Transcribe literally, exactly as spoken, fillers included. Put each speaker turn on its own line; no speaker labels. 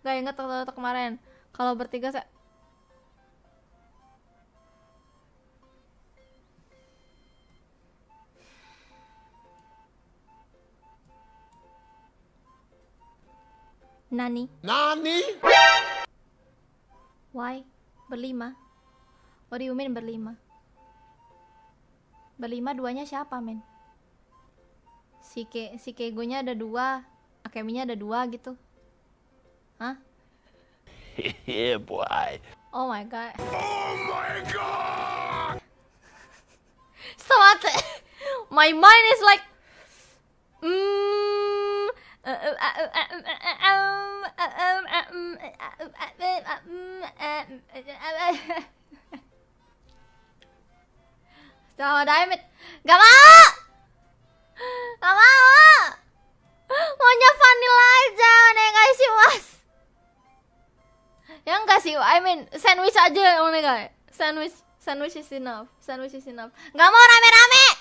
Gak inget waktu kemarin. Kalau bertiga saya Nani?
Nani?
Why? Berlima? What do you mean berlima? Berlima duanya siapa men? Si Ke, si Kegonya ada dua, Akeminya ada dua gitu. Hah?
Yeah boy.
Oh my god.
Oh my god.
Stop it. My mind is like mm, sama Daemit. Gak mau. Gak mau. Maunya vanilla aja, onegai mas. Ya enggak sih, I mean sandwich aja onegai. Sandwich, sandwich is enough. Sandwich is enough. Gak mau rame-rame.